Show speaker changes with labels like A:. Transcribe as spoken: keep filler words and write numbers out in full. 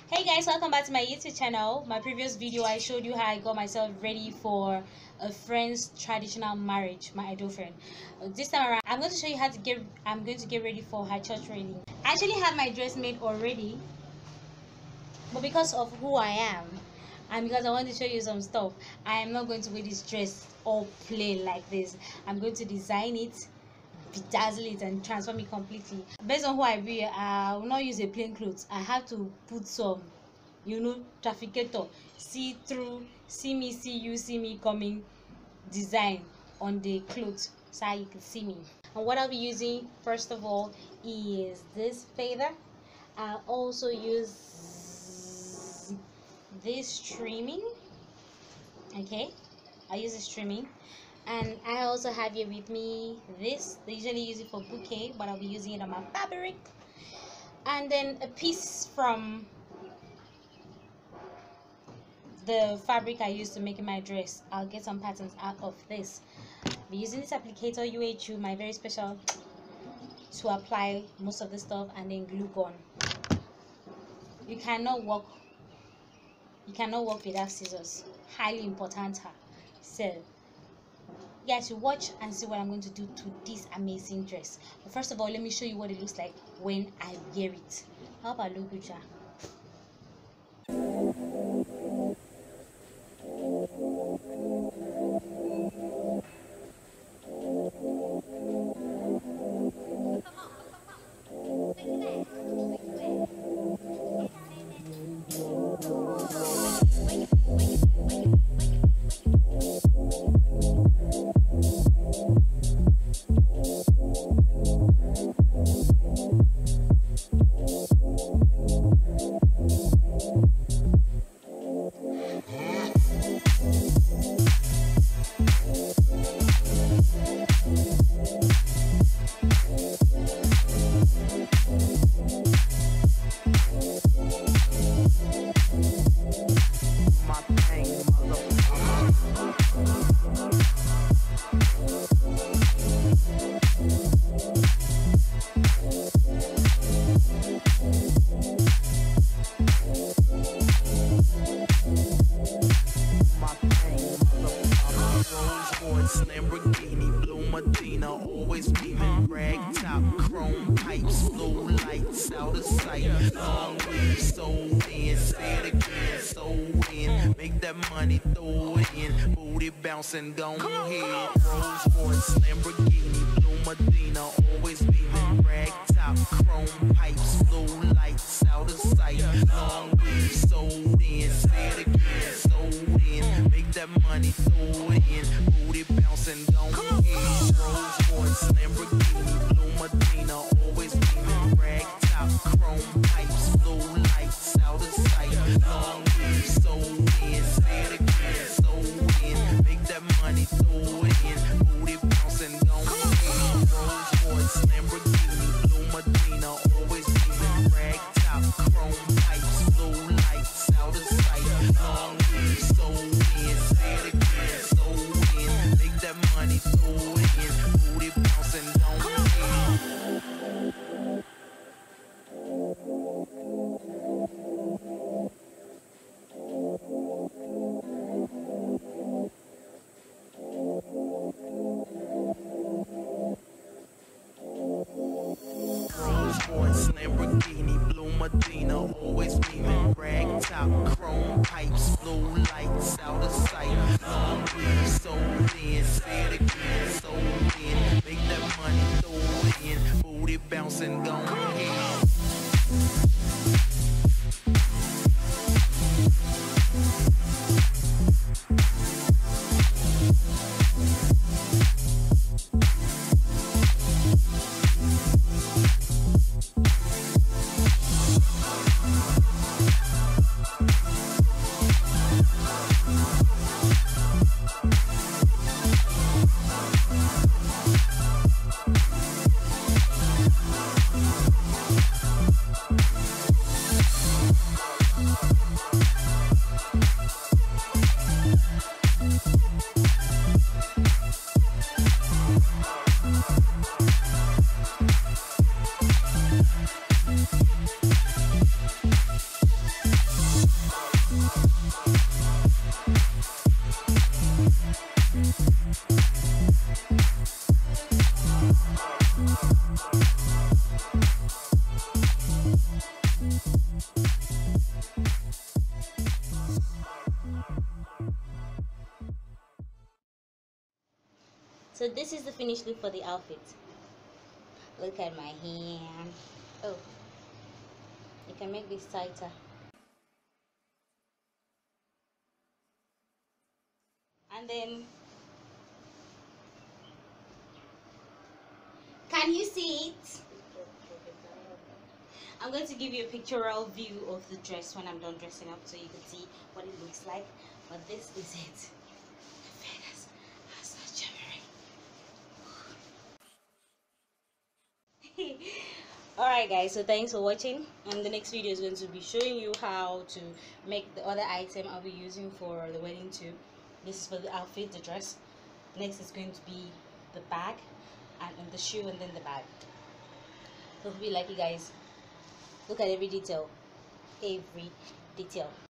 A: Hey guys, welcome back to my YouTube channel. My previous video I showed you how I got myself ready for a friend's traditional marriage, my idol friend. Uh, this time around I'm going to show you how to get I'm going to get ready for her church wedding. I actually have my dress made already, but because of who I am and because I want to show you some stuff, I am not going to wear this dress all plain like this. I'm going to design it, bedazzle it, and transform it completely. Based on who I be, I will not use a plain clothes. I have to put some, you know, trafficator, see through, see me, see you, see me coming design on the clothes so you can see me. And what I'll be using first of all is this feather. I'll also use this trimming. Okay, I use this trimming. And I also have here with me this. They usually use it for bouquet, but I'll be using it on my fabric. And then a piece from the fabric I used to make my dress. I'll get some patterns out of this. I'll be using this applicator U H U, my very special, to apply most of the stuff, and then glue gun. You cannot work. You cannot work without scissors. Highly important. So you guys should watch and see what I'm going to do to this amazing dress. But first of all, let me show you what it looks like when I wear it. How about look, Lucha?
B: Lamborghini, blue Medina, always beaming, rag top, chrome pipes, blue lights out of sight, long weave, so in, say it again, so in, make that money, throw it in, booty bouncing, go ahead, Rolls Royce, Lamborghini, blue Medina, always beaming, rag top, chrome pipes, blue lights out of sight, long weave, so in, say it again, so in, make that money, throw it in, booty bouncing, go ahead, Rolls Royce, Lamborghini, blue Medina, always beaming, rag top, chrome pipes, blue lights out of sight, long weave, so in, say it again, so in, make that money, throw it in, booty bouncing, go ahead, Rolls Royce, Lamborghini, blue Medina, always beaming, rag top, chrome pipes, blue lights out of sight, long weave, so in, say it again, so in, make that money, throw it in, booty bouncing, go ahead. Rolls Royce, Lamborghini, blue Medina, always beaming, rag top, chrome pipes, blue lights out of sight, long weave, so in, say it again, so in, make that money, throw it in, booty bouncing, go ahead.
A: So this is the finished look for the outfit. Look at my hand. Oh, you can make this tighter. And then, can you see it? I'm going to give you a pictorial view of the dress when I'm done dressing up so you can see what it looks like. But this is it. The feathers are so shimmering. Alright guys, so thanks for watching, and the next video is going to be showing you how to make the other item I'll be using for the wedding too. This is for the outfit, the dress. Next is going to be the bag, and, and the shoe, and then the bag. So hope you like it guys. Look at every detail, every detail.